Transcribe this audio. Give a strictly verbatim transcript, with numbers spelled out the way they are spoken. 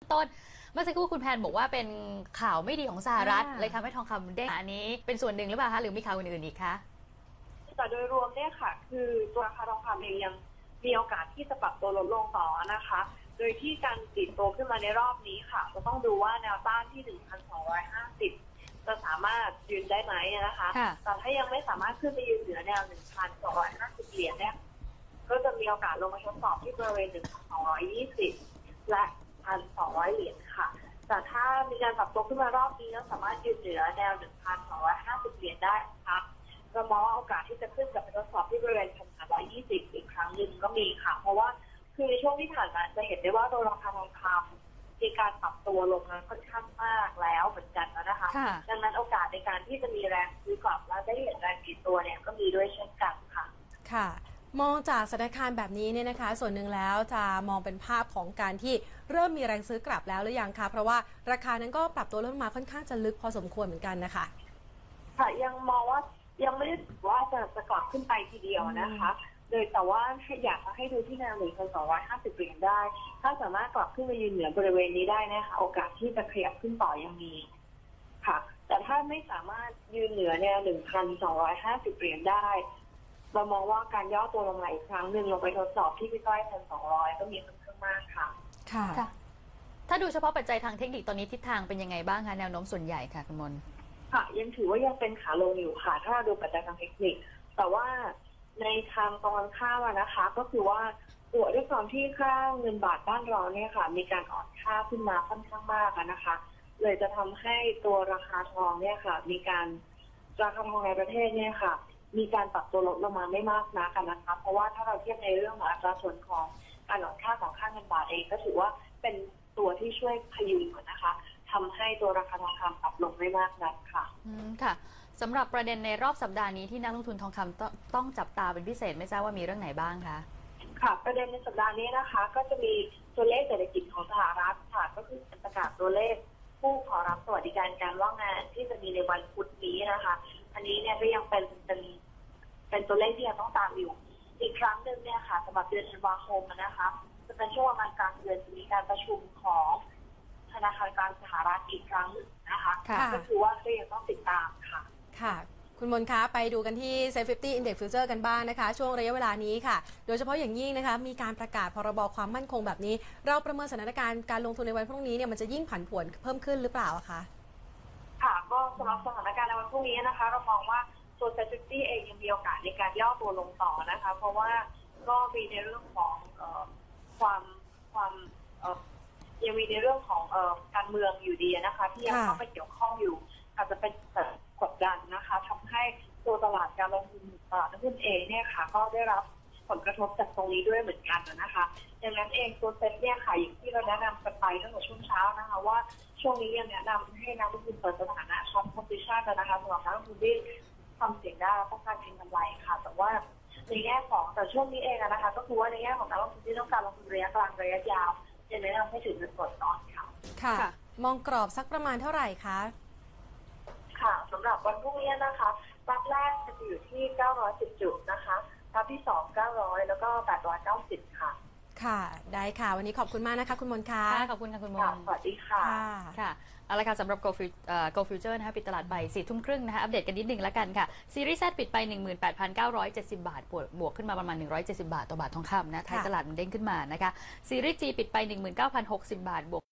ต้นเมื่อสักครู่คุณแพนบอกว่าเป็นข่าวไม่ดีของสหรัฐเลยทำให้ทองคำเด้งอันนี้เป็นส่วนหนึ่งหรือเปล่าคะหรือมีข่าวอื่นๆอีกคะแต่โดยรวมเนี่ยค่ะคือตัวราคาทองคำเองยังมีโอกาสที่จะปรับตัวลดลงต่อนะคะโดยที่การติดโตขึ้นมาในรอบนี้ค่ะจะต้องดูว่าแนวต้านที่ หนึ่งพันสองร้อยห้าสิบ จะสามารถยืนได้ไหมนะคะแต่ถ้ายังไม่สามารถขึ้นไปยืนเหนือแนว หนึ่งพันสองร้อยห้าสิบ เหรียญเนี่ยก็จะมีโอกาสลงมาทดสอบที่บริเวณ หนึ่งพันสองร้อยยี่สิบ และ หนึ่งพันสองร้อย เหรียญค่ะแต่ถ้ามีการปรับตัวขึ้นมารอบนี้แล้วสามารถยืนเหนือแนว หนึ่งพันสองร้อยห้าสิบ เหรียญได้นะคะเรามองว่าโอกาสที่จะขึ้นกับไปทดสอบที่บริเวณ หนึ่งพันสามร้อยยี่สิบ อีกครั้งหนึ่งก็มีค่ะเพราะว่าคือในช่วงที่ผ่านมาจะเห็นได้ว่าตัวราคาทองคำมีการปรับตัวลงมาค่อนข้างมากแล้วเหมือนกันนะคะดังนั้นโอกาสในการที่จะมีแรงซื้อกลับและได้เห็นแรงดีตัวเนี่ยก็มีด้วยเช่นกันค่ะค่ะมองจากสถานการณ์แบบนี้เนี่ยนะคะส่วนหนึ่งแล้วจะมองเป็นภาพของการที่เริ่มมีแรงซื้อกลับแล้วหรือยังคะเพราะว่าราคานั้นก็ปรับตัวลดมาค่อนข้างจะลึกพอสมควรเหมือนกันนะคะค่ะยังมองว่ายังไม่ได้ว่าจะจะกลับขึ้นไปทีเดียวนะคะโดยแต่ว่าอยากให้ดูที่แนว หนึ่งพันสองร้อยห้าสิบ เหรียญได้ถ้าสามารถกลับขึ้นมายืนเหนือบริเวณนี้ได้นะคะโอกาสที่จะขยับขึ้นต่อยังมีค่ะแต่ถ้าไม่สามารถยืนเหนือแนว หนึ่งพันสองร้อยห้าสิบ เหรียญได้เรามองว่าการย่อตัวลงมาอีกครั้งหนึ่งลงไปทดสอบที่ใกล้ๆ หนึ่งพันสองร้อย ก็มีค่อนข้างมากค่ะค่ะถ้าดูเฉพาะปัจจัยทางเทคนิคตอนนี้ทิศทางเป็นยังไงบ้างคะแนวโน้มส่วนใหญ่ค่ะคุณมนค่ะยังถือว่ายังเป็นขาลงอยู่ค่ะถ้าเราดูปัจจัยทางเทคนิคแต่ว่าในทางตรงข้ามนะคะก็คือว่าตัวด้วยความที่ค่าเงินบาทบ้านเราเนี่ยค่ะมีการอ่อนค่าขึ้นมาค่อนข้างมากนะคะเลยจะทำให้ตัวราคาทองเนี่ยค่ะมีการราคาทองในประเทศเนี่ยค่ะมีการปรับตัวลดลงมาไม่มากนักนะคะเพราะว่าถ้าเราเทียบในเรื่องของอัตราส่วนของการอ่อนค่าของค่าเงินบาทเองก็ถือว่าเป็นตัวที่ช่วยพยุงนะคะทำให้ตัวราคาทองคำปรับลงไม่มากนักค่ะอืมค่ะสำหรับประเด็นในรอบสัปดาห์นี้ที่นักลงทุนทองคำต้องต้องจับตาเป็นพิเศษไม่ทราบว่ามีเรื่องไหนบ้างคะค่ะประเด็นในสัปดาห์นี้นะคะก็จะมีตัวเลขเศรษฐกิจของสหรัฐค่ะก็คือประกาศตัวเลขผู้ขอรับสวัสดิการการว่างงานที่จะมีในวันพุธนี้นะคะอันนี้เนี่ยก็ยังเป็นเป็นเป็นตัวเลขที่ยังต้องตามอยู่อีกครั้งหนึ่งเนี่ยค่ะสำหรับเดือนธันวาคมนะคะจะเป็นช่วงประมาณกลางเดือนจะมีการประชุมของธนาคารกลางสหรัฐอีกครั้งหนึ่งนะคะก็คือว่าก็ยังต้องติดตามค่ะค่ะคุณมนคะไปดูกันที่ เซ็ต ห้าสิบ Index Future กันบ้างนะคะช่วงระยะเวลานี้ค่ะโดยเฉพาะอย่างยิ่งนะคะมีการประกาศพรบความมั่นคงแบบนี้เราประเมินสถานการณ์การลงทุนในวันพรุ่งนี้เนี่ยมันจะยิ่งผันผวนเพิ่มขึ้นหรือเปล่าคะค่ะก็สำหรับสถานการณ์ในวันพรุ่งนี้นะคะเรามองว่าตัว เซ็ต ห้าสิบ เองยังมีโอกาสในการย่อตัวลงต่อนะคะเพราะว่าก็มีในเรื่องของเอ่อความความเอ่อยังมีในเรื่องของเอ่อการเมืองอยู่ดีนะคะที่ยังเข้าไปเกี่ยวข้องอยู่อาจจะเป็นกดดันนะคะทำให้ตัวตลาดการลงทุนตลาดหุ้นเองเนี่ยค่ะก็ได้รับผลกระทบจากตรงนี้ด้วยเหมือนกันนะคะดังนั้นเองตัวเซ็ตเนี่ยค่ะอย่างที่เราแนะนำกันไปตั้งแต่ช่วงเช้านะคะว่าช่วงนี้ยังแนะนำให้นักลงทุนเปิดสถานะช็อตโพซิชั่นนะคะสำหรับนักลงทุนที่ทำเสี่ยงได้ต้องการเก็งกำไรค่ะแต่ว่าในแง่ของแต่ช่วงนี้เองนะคะก็คือว่าในแง่ของนักลงทุนที่ต้องการลงทุนระยะกลางระยะยาวจะแนะนำให้ถือเงินสดก่อนค่ะค่ะมองกรอบสักประมาณเท่าไหร่คะค่ะสำหรับวันพรุ่งนี้นะคะรับแรกจะอยู่ที่เก้าร้อยสิบจุดนะคะรับที่สอง เก้าร้อยแล้วก็แปดร้อยเก้าสิบค่ะค่ะได้ค่ะวันนี้ขอบคุณมากนะคะคุณมนค่ะขอบคุณค่ะคุณมนสวัสดีค่ะค่ะเอาละค่ะสำหรับ Go Go Future นะคะปิดตลาดไปสี่ทุ่มครึ่งนะคะอัปเดตกันนิดนึงแล้วกันค่ะซีรีส์ Z ปิดไป หนึ่งหมื่นแปดพันเก้าร้อยเจ็ดสิบ บาทบวกขึ้นมาประมาณหนึ่งร้อยเจ็ดสิบบาทต่อบาททองคำนะท้ายตลาดมันเด้งขึ้นมานะคะซีรีส์ G ปิดไป หนึ่งหมื่นเก้าพันหกสิบ บาทบวก